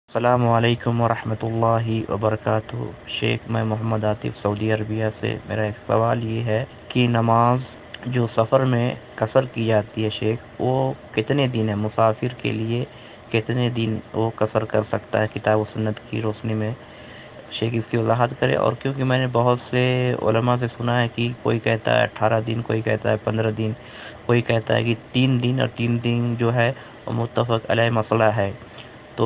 अस्सलामु अलैकुम वरहमतुल्लाहि वबरकातुहू। शेख मैं मोहम्मद आतिफ़ सऊदी अरबिया से। मेरा एक सवाल ये है कि नमाज जो सफ़र में कसर की जाती है शेख, वो कितने दिन है मुसाफिर के लिए, कितने दिन वो कसर कर सकता है किताब व सुन्नत की रोशनी में? शेख इसकी वजाहत करे। और क्योंकि मैंने बहुत से उलमा से सुना है कि कोई कहता है 18 दिन, कोई कहता है 15 दिन, कोई कहता है कि 3 दिन, और 3 दिन जो है वो मुत्तफ़क़ अलैह मसला है। तो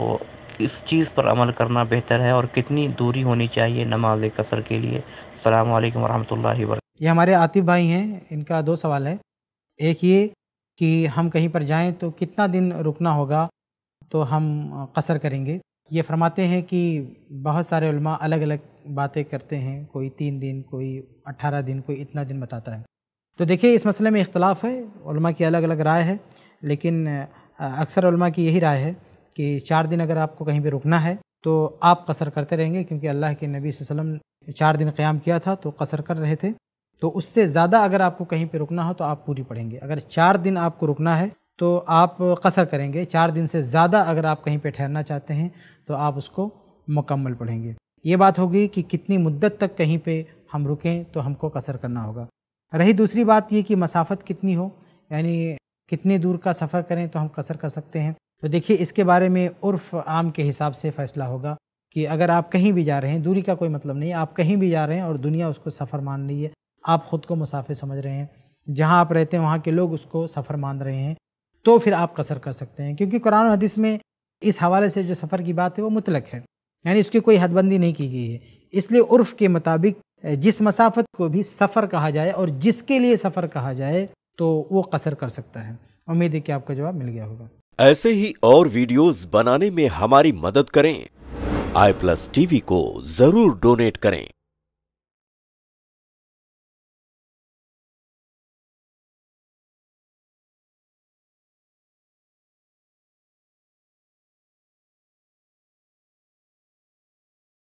किस चीज़ पर अमल करना बेहतर है और कितनी दूरी होनी चाहिए नमाज कसर के लिए? अस्सलामु अलैकुम वरहमतुल्लाहि वबरकातुहू। ये हमारे आतिफ भाई हैं, इनका दो सवाल है। एक ये कि हम कहीं पर जाएं तो कितना दिन रुकना होगा तो हम कसर करेंगे। ये फरमाते हैं कि बहुत सारे उलमा अलग अलग बातें करते हैं, कोई 3 दिन, कोई 18 दिन, कोई इतना दिन बताता है। तो देखिए, इस मसले में इख्तलाफ है, उलमा की अलग अलग राय है, लेकिन अक्सर उलमा की यही राय है कि 4 दिन अगर आपको कहीं पर रुकना है तो आप कसर करते रहेंगे, क्योंकि अल्लाह के नबी सल्लल्लाहु अलैहि वसल्लम 4 दिन क़याम किया था तो कसर कर रहे थे। तो उससे ज़्यादा अगर आपको कहीं पे रुकना हो तो आप पूरी पढ़ेंगे। अगर 4 दिन आपको रुकना है तो आप कसर करेंगे, 4 दिन से ज़्यादा अगर आप कहीं पे ठहरना चाहते हैं तो आप उसको मुकम्मल पढ़ेंगे। ये बात होगी कि कितनी मुद्दत तक कहीं पे हम रुकें तो हमको कसर करना होगा। रही दूसरी बात ये कि मसाफ़त कितनी हो, यानी कितनी दूर का सफ़र करें तो हम कसर कर सकते हैं। तो देखिए, इसके बारे में उर्फ़ आम के हिसाब से फ़ैसला होगा कि अगर आप कहीं भी जा रहे हैं, दूरी का कोई मतलब नहीं है, आप कहीं भी जा रहे हैं और दुनिया उसको सफ़र मान रही है, आप ख़ुद को मुसाफिर समझ रहे हैं, जहाँ आप रहते हैं वहाँ के लोग उसको सफ़र मान रहे हैं, तो फिर आप कसर कर सकते हैं। क्योंकि कुरान और हदीस में इस हवाले से जो सफ़र की बात है वो मुतलक है, यानी उसकी कोई हदबंदी नहीं की गई है। इसलिए उर्फ़ के मुताबिक जिस मसाफ़त को भी सफ़र कहा जाए और जिसके लिए सफ़र कहा जाए तो वो कसर कर सकता है। उम्मीद है कि आपका जवाब मिल गया होगा। ऐसे ही और वीडियोस बनाने में हमारी मदद करें। iPlus TV को जरूर डोनेट करें।